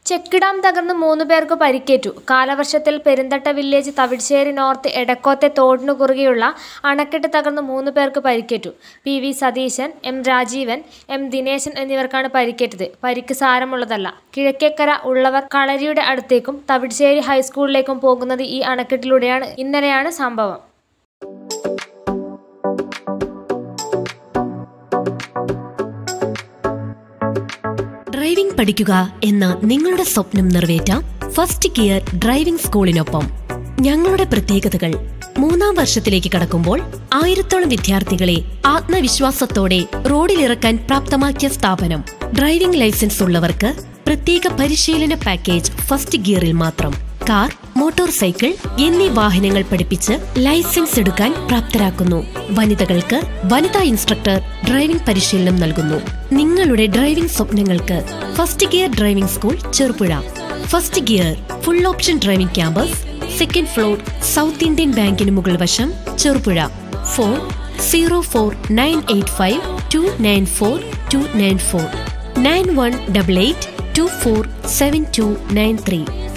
Check dam തകർന്ന് 3 പേർക്ക് പരിക്കേറ്റു. കാലവർഷത്തിൽ പെരുന്തട്ട വില്ലേജ് തവിശ്ശേരി നോർത്ത് എടക്കോത്തെ തോടിനു കുറുകെയുള്ള അണക്കെട്ട് തകർന്ന് 3 പേർക്ക് പരിക്കേറ്റു. PV Satheesan, M Rajeevan, M Dineshan എന്നിവർക്കാണ് പരിക്കേറ്റത്. പരിക്ക് സാരമുള്ളതല്ല. കിഴക്കേക്കര ഉള്ളവർ കളരിയുടെ അടുത്തേക്കും തവിശ്ശേരി ഹൈസ്കൂളിലേക്കും പോകുന്നത് ഈ അണക്കെട്ടിലൂടെയാണ്. ഇന്നലെയാണ് സംഭവം. ഡ്രൈവിംഗ് പഠിക്കുക എന്ന നിങ്ങളുടെ സ്വപ്നം നിറവേറ്റാം ഫസ്റ്റ് ഗിയർ ഡ്രൈവിംഗ് സ്കൂളിനൊപ്പം. ഞങ്ങളുടെ പ്രത്യേകതകൾ: 3ാം വർഷത്തിലേക്ക് കടക്കുമ്പോൾ 1000ഓളം വിദ്യാർത്ഥികളെ ആത്മവിശ്വാസത്തോടെ റോഡിലിറക്കാൻ പ്രാപ്തമാക്കിയ സ്ഥാപനം. ഡ്രൈവിംഗ് ലൈസൻസ് ഉള്ളവർക്ക് പ്രത്യേക പരിശീലന പാക്കേജ് ഫസ്റ്റ് ഗിയറിൽ മാത്രം. കാർ, മോട്ടോർ സൈക്കിൾ എന്നീ വാഹനങ്ങൾ പഠിപ്പിച്ച് ലൈസൻസ് എടുക്കാൻ പ്രാപ്തരാക്കുന്നു. വനിതകൾക്ക് വനിതാ ഇൻസ്ട്രക്ടർ ഡ്രൈവിംഗ് പരിശീലനം നൽകുന്നു. നിങ്ങളുടെ ഡ്രൈവിംഗ് സ്വപ്നങ്ങൾക്ക് first gear driving school Cherupuzha. First gear full option driving campus, 2nd floor, south Indian ബാങ്കിന് മുകൾ വശം, ചെറുപുഴ. ഫോൺ 04985294294 9188247293.